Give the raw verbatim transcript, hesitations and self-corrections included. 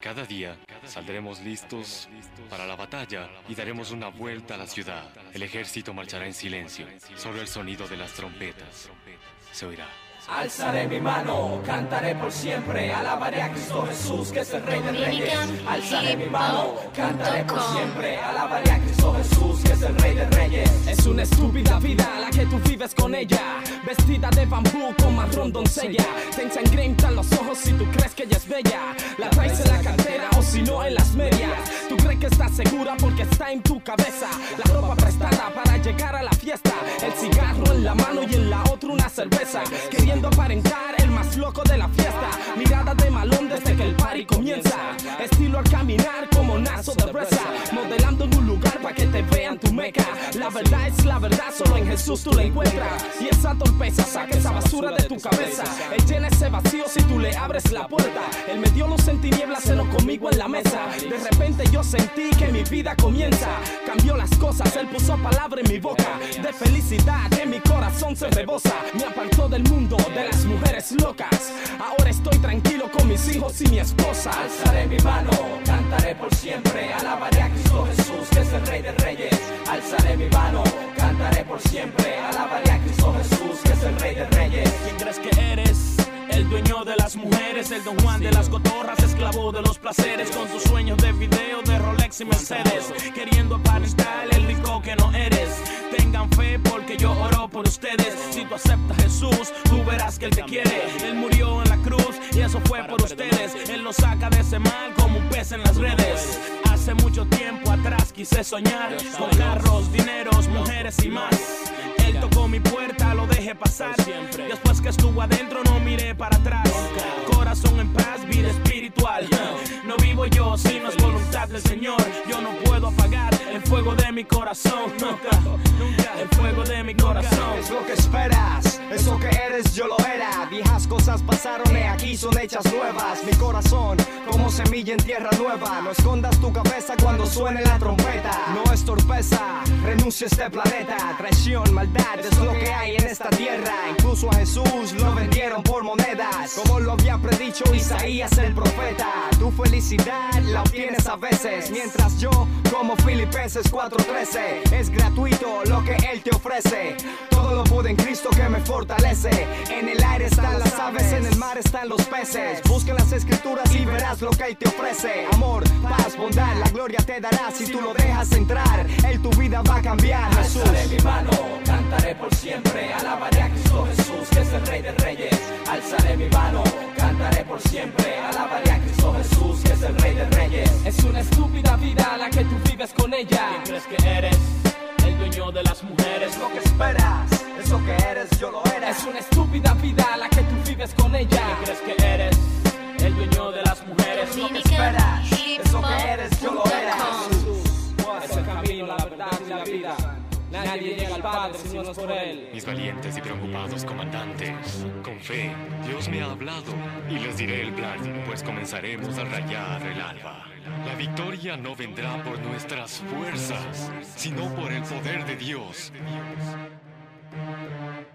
Cada día saldremos listos para la batalla y daremos una vuelta a la ciudad. El ejército marchará en silencio. Solo el sonido de las trompetas se oirá. Alzaré mi mano, cantaré por siempre, alabaré a Cristo Jesús, que es el Rey de Reyes. Alzaré mi mano, cantaré por siempre, alabaré a Cristo Jesús, que es el Rey de Reyes. Es una estúpida vida la que tú vives con ella, vestida de bambú con marrón doncella. Te ensangrentan los ojos si tú crees que ella es bella. La traes en la cartera o si no en las medias. Tú crees que estás segura porque está en tu cabeza. La ropa prestada para llegar a la fiesta, el cigarro en la mano y en la otra una cerveza. Queriendo aparentar el más loco de la fiesta, mirada de malón desde que el party comienza. Estilo al caminar como nazo de breza, modelando en un lugar para que te vean tu meca. La verdad es la verdad, solo en Jesús tú la encuentras. Y esa torpeza saca esa basura de tu cabeza. Él llena ese vacío si tú le abres la puerta. Él me dio luz en tinieblas, cenó conmigo en la mesa. De repente yo sentí que mi vida comienza. Cambió las cosas, él puso palabra en mi boca. De felicidad en mi corazón se rebosa. Me apartó del mundo, de las mujeres locas. Ahora estoy tranquilo con mis hijos y mi esposa. Alzaré mi mano, cantaré por siempre, alabaré a Cristo Jesús, que es el Rey de Reyes. Alzaré mi mano, cantaré por siempre, alabaré a Cristo Jesús, que es el Rey de Reyes. ¿Quién crees que eres? El dueño de las mujeres, el Don Juan de las cotorras, esclavo de los placeres, con tus sueños de video, de Rolex y Mercedes, queriendo aparentar el rico que no eres. Tengan fe porque yo oro por ustedes. Si tú aceptas a Jesús, tú verás que Él te quiere. Él murió en la cruz y eso fue por ustedes. Él nos saca de ese mal como un pez en las redes. Hace mucho tiempo atrás quise soñar con carros, dineros, mujeres y más. Él tocó mi puerta, lo dejé pasar. Después que estuvo adentro no miré para atrás. Corazón en paz, vida espiritual. No vivo yo, sino es voluntad del Señor. Yo no puedo apagar el fuego de mi corazón. Nunca, nunca, el fuego de mi corazón. Es lo que esperas, eso que eres yo lo era. Viejas cosas pasaron y aquí son hechas nuevas. Mi corazón como semilla en tierra nueva. No escondas tu cabeza cuando suene la trompeta. No es torpeza, renuncia a este planeta. Traición, maldad es lo que hay en esta tierra. Incluso a Jesús lo vendieron por monedas, como lo había predicho Isaías el profeta. Tu felicidad la obtienes a veces, mientras yo como Filipenses cuatro trece. Es gratuito lo que Él te ofrece. Todo lo puedo en Cristo que me fortalece. En el aire están las aves, en el mar están los peces. Busca las escrituras y verás lo que Él te ofrece. Amor, paz, bondad, la gloria te dará si tú lo dejas entrar. Él tu vida va a cambiar. Jesús. Alzaré mi mano, cantaré por siempre, alabaré a Cristo Jesús, que es el Rey de Reyes. Alzaré mi mano, cantaré por siempre, alabaré a Cristo Jesús, que es el Rey de Reyes. Es una estúpida vida la que tú vives con ella. ¿Quién crees que eres? El dueño de las mujeres. Es lo que esperas, eso que eres yo lo era. Es una estúpida vida la que tú vives con ella. ¿Quién crees que eres? El dueño de las mujeres. Es lo que esperas, eso que eres yo lo era. Es el camino, la verdad y la vida. Nadie llega al Padre si no es por Él. Mis valientes y preocupados comandantes, con fe, Dios me ha hablado y les diré el plan, pues comenzaremos a rayar el alba. La victoria no vendrá por nuestras fuerzas, sino por el poder de Dios.